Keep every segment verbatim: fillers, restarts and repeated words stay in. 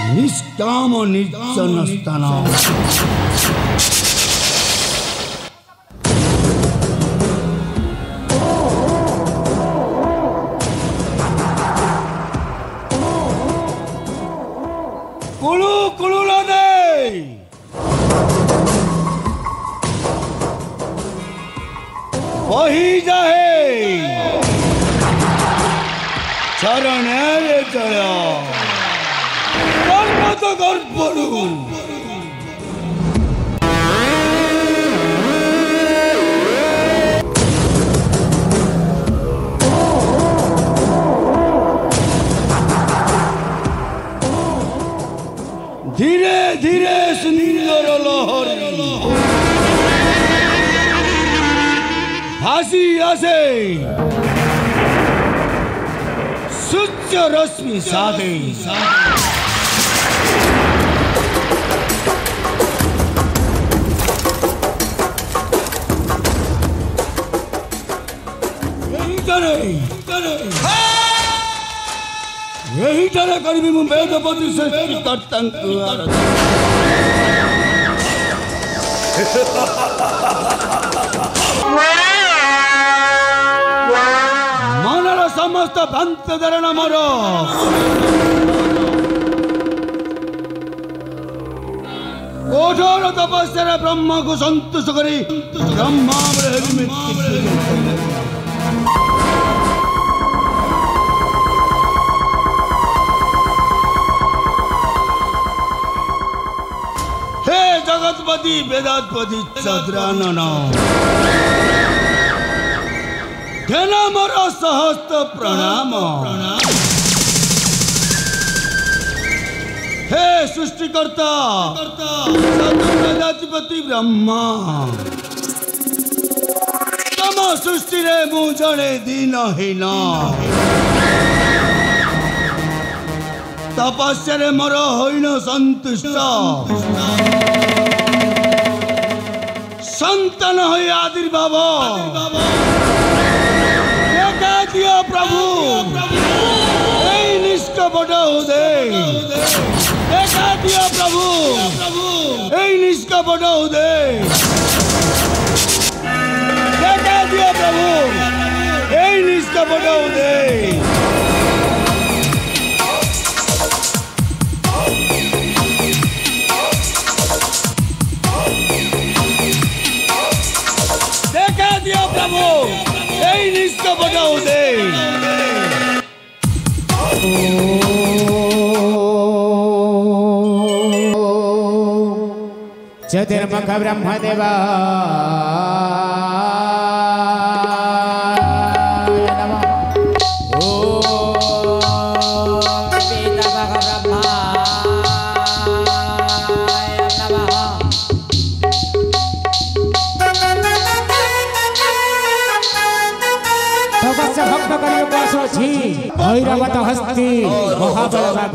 निष्काम निर्जन स्थान कुलू कुलू लादे वही जाहे चरण चला कर्म तो कर पड़ू धीरे धीरे सुंदर लहरी भासी आसे सूर्य रश्मि साधे यही करे यही तरह करीबी मु वेदपति सृष्टि करतंक मनर समस्त भ्रांत धारण मोर कठोर तपस्या ब्रह्म को संतुष्ट करी ब्रह्मा हे जगतपति वेदात्पति चंद्रानन धेना मोर सहस्त्र प्रणाम हे सृष्टिकर्ता वेदाधिपति ब्रह्मा तम सृष्टि रे मु जड़े दीनहीन तपस्या रे मोर होइन संतुष्ट संतान होई आविर्भाव देखा दियो प्रभु निष्कपट उदय देखा दियो प्रभु निष्कपट उदय देखा दियो प्रभु निष्कपट उदय प्रभु यही निष्कपट उदय चतुर्मुख ब्रह्मदेवा भैरवत हस्ती महाबल बाघ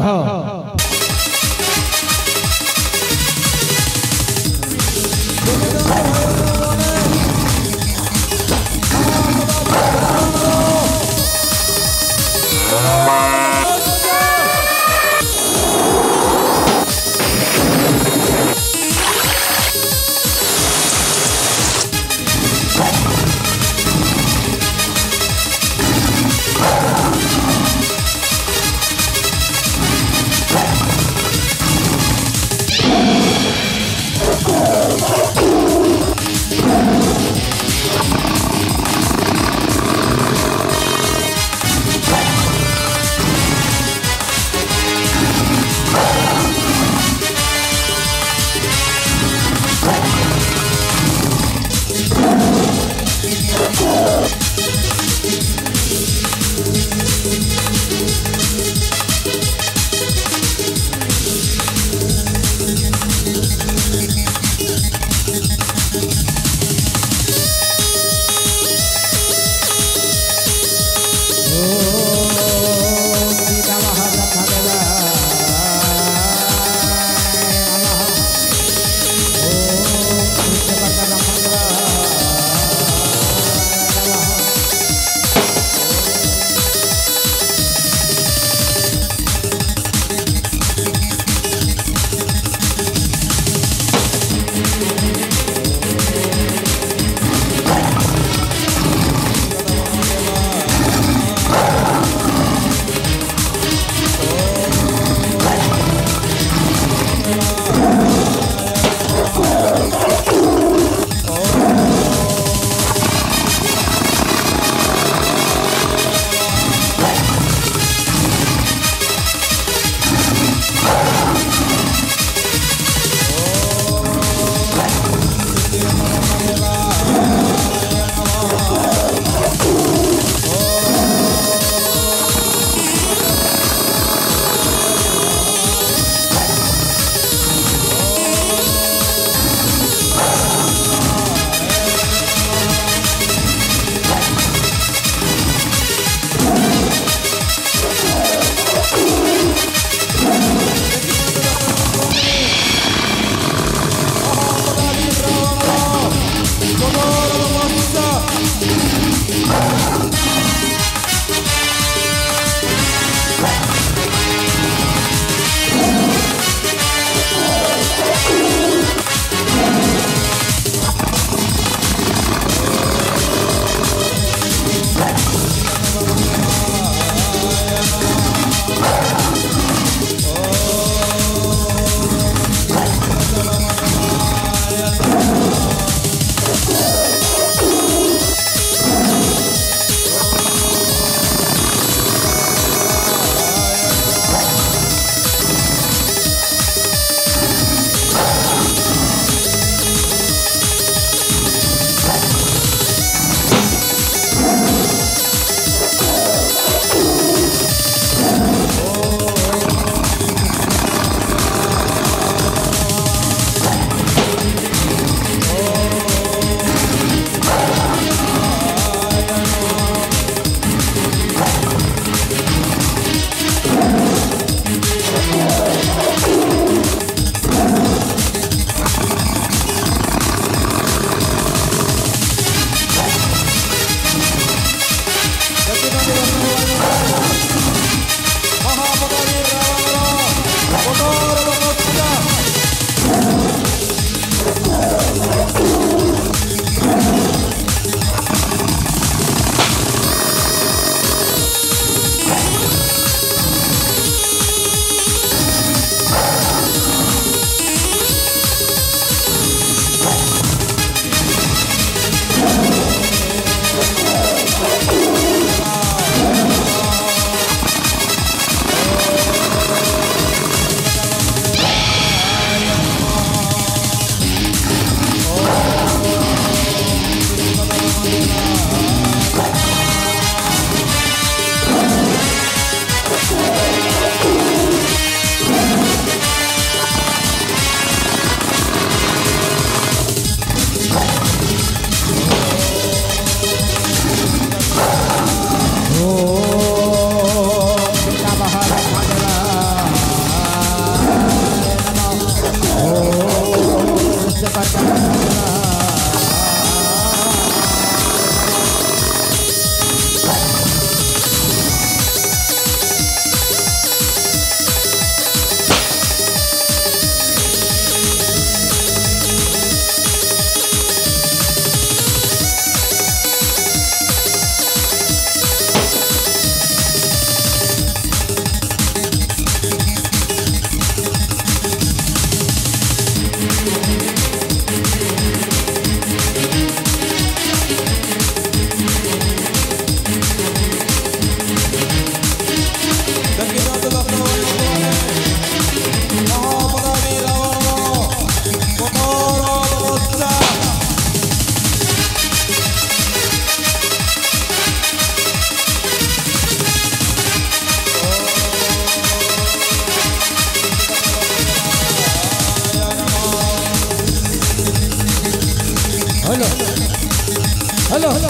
हेलो हेलो हेलो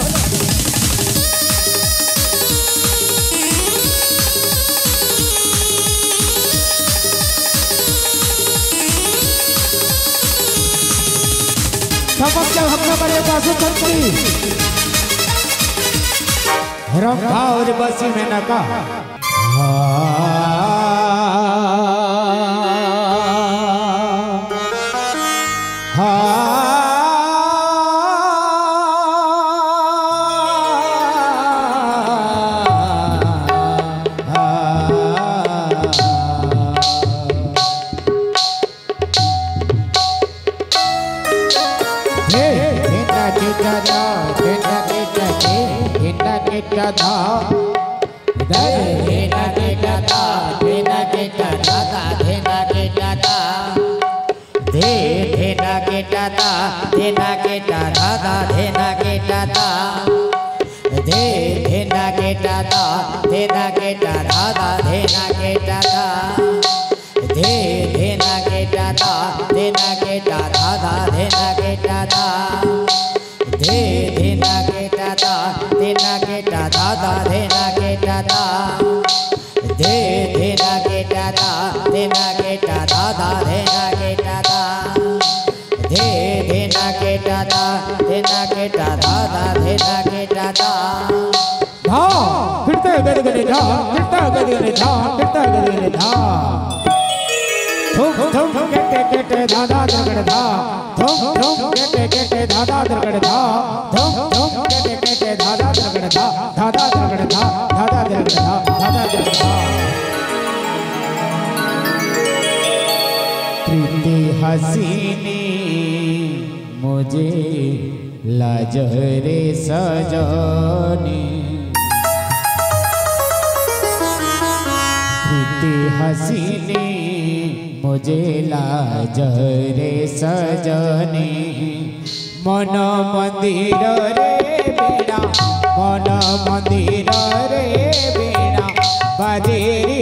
समक्ष हमने बड़े पासु कंत्री रंगा और बसी में नका हसीनी मुझे लाजरे सजनी प्रीति हसीनी मुझे लाजरे सजनी मन मंदिर रे बेड़ा मन मंदिर रे बेड़ा बाजेरी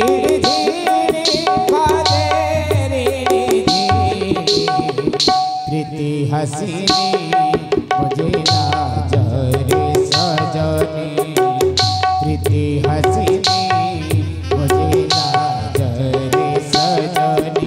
हसीनी मुझे लाजरे सजनी प्रीति हसीनी मुझे लाजरे सजनी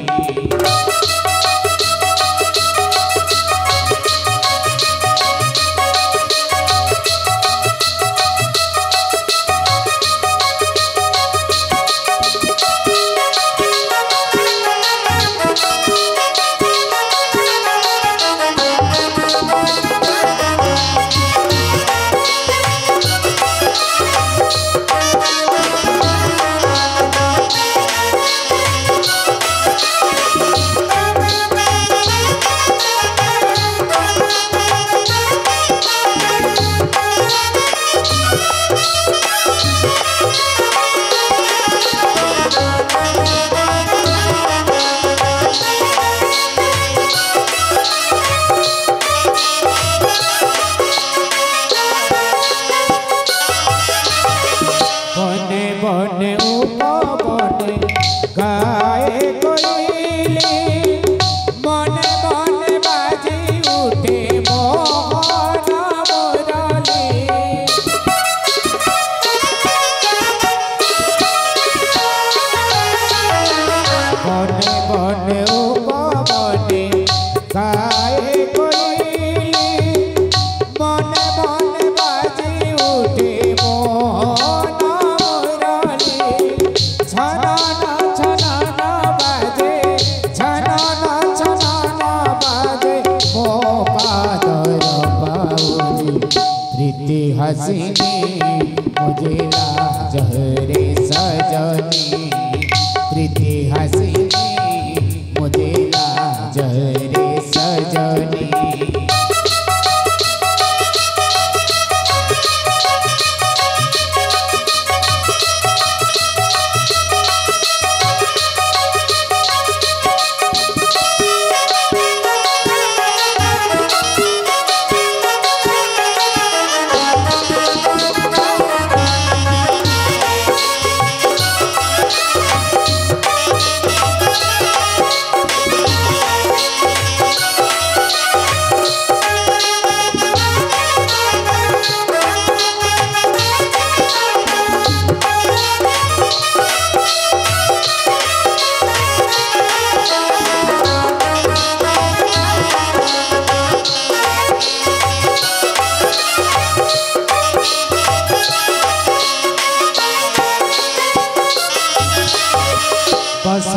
हसीनी मुझे लाजरे सजनी प्रीति हसीनी मुझे लाजरे सजनी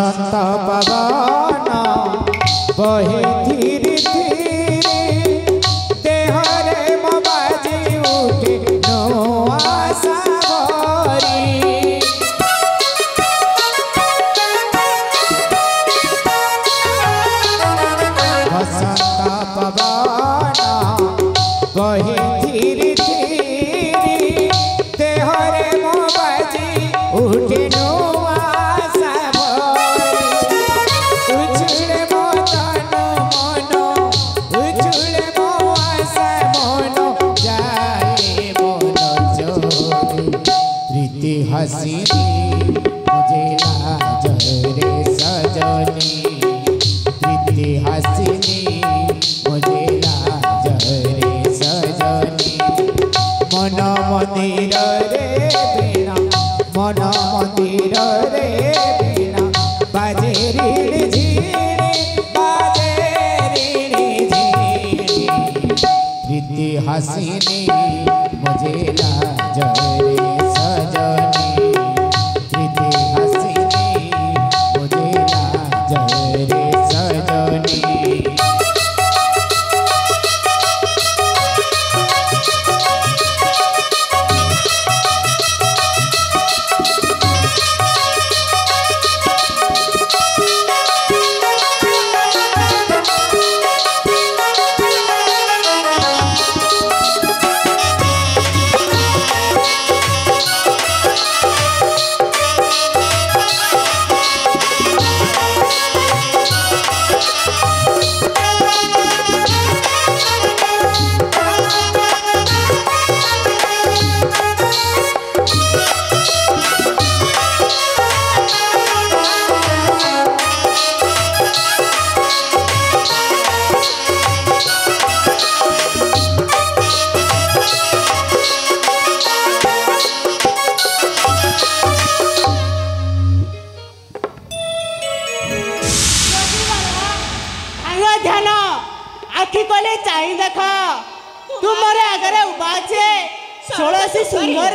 बसंत पवन बहे धीरे धीरे देहरे मो बाजी उठे नौआ सावरी बसंत पवन बहे धीरे धीरे देहरे मो बाजी उठे नौआ हसीनी मुझे लाज रे सजनी प्रीति हसीनी मुझे लाज रे सजनी मन मंदिर रे बीणा मन मंदिर रे बीणा बाजे रीण झीणी बाजे रीण झीणी प्रीति हसीनी मुझे लाज रे आखि कोले चाहि देख तू मोरे आगरे उबा छे षोड़शी सुंदर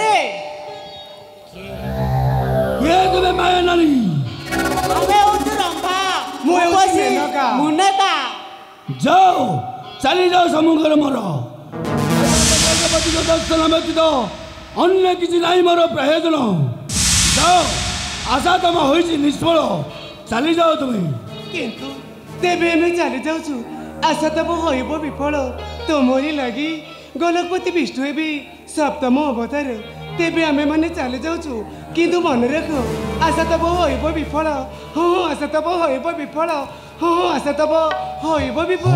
ये तुम्हें माया नहीं हमें उस रंभा मुकोसी मुनका जाओ चली जाओ समुद्र मरो पति को दर्शन व्यतीत अन्य किसी नहीं मोर प्रयोजन जाओ आशा तुम हो निष्फल चली जाओ तुम्हें किंतु तेबे हमें चली जाऊँ आशा तब होइब विफल तुमरी लगी गोलकपति विष्णु भी सप्तम अवतार तेबे आमे माने चली जाऊँ किंतु मन रख आशा तब होइब विफल हाँ आशा तब होइब विफल हाँ आशा तब होइब विफल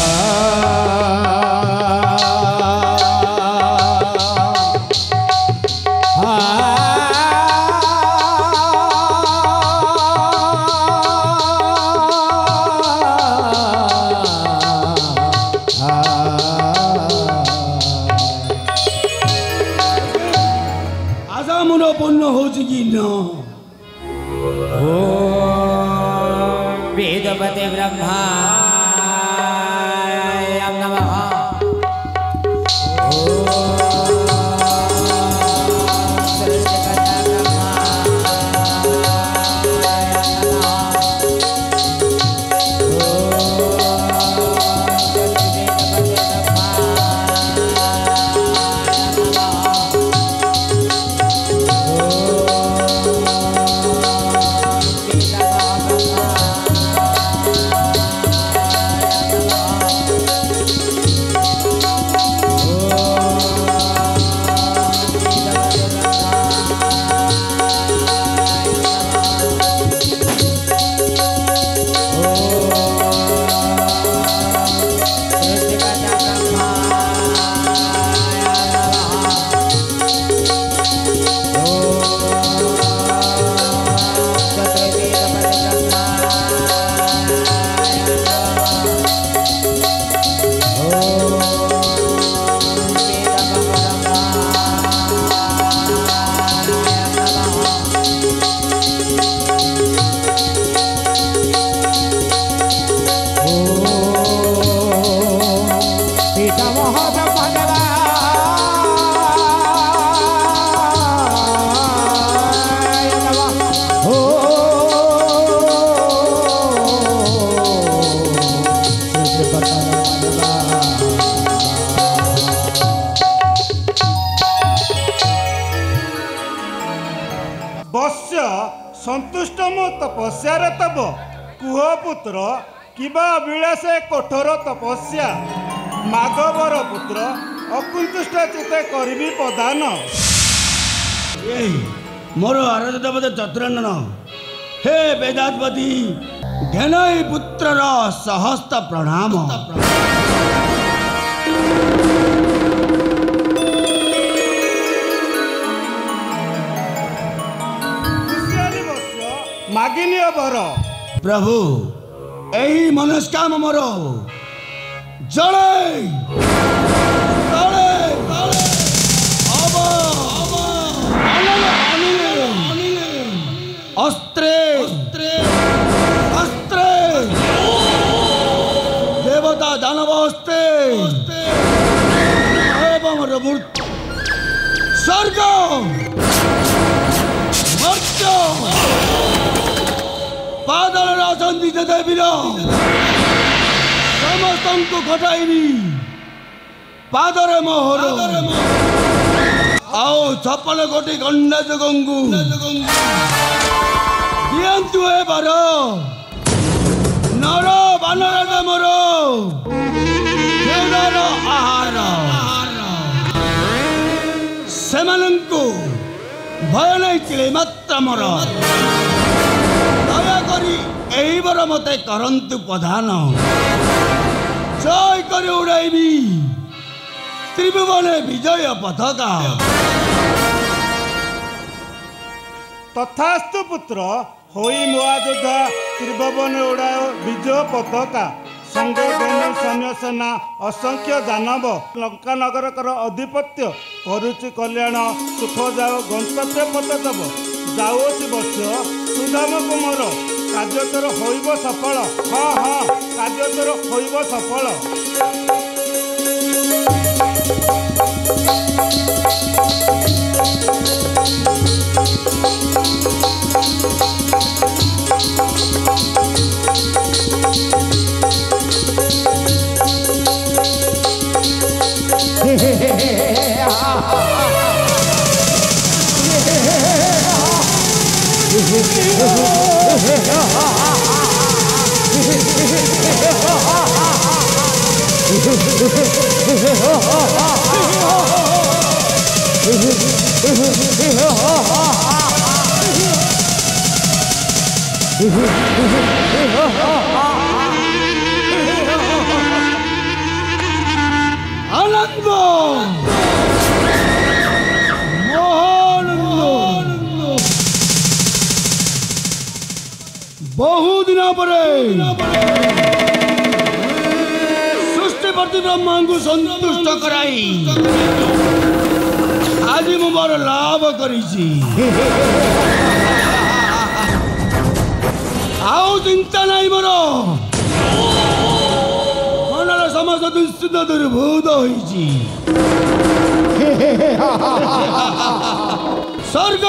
पूर्ण हो चुकी न वेदपते ब्रह्मा नमः तपस्या तब कुह पुत्र किबा अभिलाषे कठोर तपस्या माघवर पुत्र अकुंतुष्ट चिते करी प्रदान। मोर आराध्य देवता चतुरानन हे वेदाधिपति ज्ञानई पुत्र सहस्त प्रणाम। मागिनी बर प्रभु यही मनस्काम मोर जड़े तले तले अब अनिल अनिल अनिल अस्त्रे अस्त्रे अस्त्रे देवता दानव अस्त्रे एवं रबुर्त स्वर्ग मर्त्य पादल राजंती देवीर समस्त को घटाइबी पादरे मोहर आओ छप्पन कोटी गंडा जगंगु दियंतु ए बार नर बानर मोर आहार सेमानंकु भय नहीं मात्र मोर दयाकरी एही बर मते करंतु प्रधान जय करी उड़ाइबी त्रिभुवने विजय पताका। तथास्तु पुत्र होई मुआयोद्धा त्रिभुवन उड़ाओ विजय पताका संगे धेनु सैन्य सेना असंख्य दानव लंका नगर कर अधिपत्य करुचि कल्याण सुख जाओ गंतव्य पथ तब जाओसी बस्य सुधाम कुमार कार्य तोर होइब सफल। हाँ हाँ कार्य तोर होइब सफल। आनंद बहु दिन पर सृष्टि प्रति ब्रह्मा को संतुष्ट कराई आज मु मोर लाभ करिछि आओ चिंता नहीं मोर मनर समस्त दुश्चिंत दुर्भूत होइछि स्वर्ग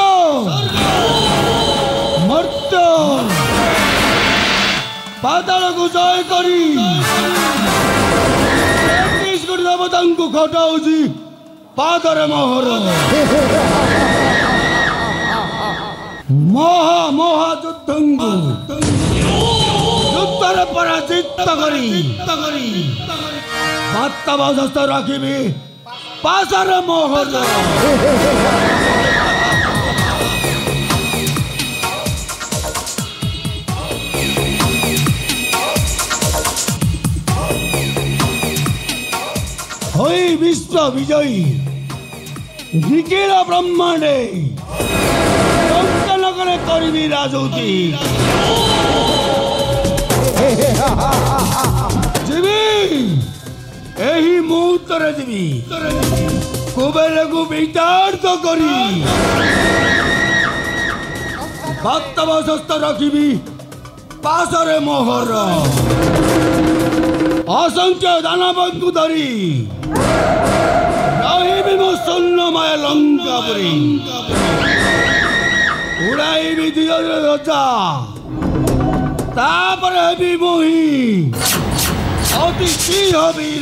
मर्त्य पाताल को जय करी तेईस कोटी देवता को खटाऊँगी पादरे मोहर महा महा युद्धंगु युद्धरे पराजित करी बात्तावासस्थ राखिबी पासरे मोहर होई विश्व विजयी निखिल ब्रह्मांडे नगरे करी राजौती जीवी एही मुहूर्तरे जीवी कुबेर को वितार्थ करी भक्तवशस्थ रखिबी पासरे मोहर असंख्य दानवଙ୍କୁ धरी रही मो स्वर्णमय लंकापुरी उड़ाई दियो रजा तापर हेबी मोही अति सिंह वीर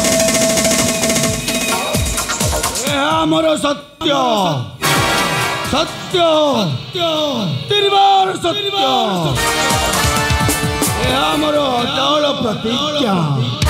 यह मोर सत्य सत्य त्रिवार सत्य यह आमर अटल प्रतिज्ञा।